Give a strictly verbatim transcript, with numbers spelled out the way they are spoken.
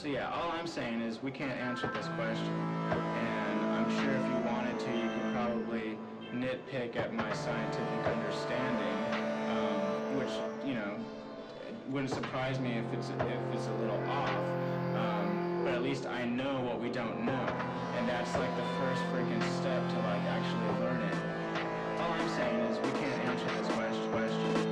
So yeah, all I'm saying is we can't answer this question. And I'm sure if you wanted to, you could probably nitpick at my scientific understanding, um, which, you know, it wouldn't surprise me if it's, if it's a little off. Um, but at least I know what we don't know. And that's like the first freaking step to like actually learn it. All I'm saying is we can't answer this question. question.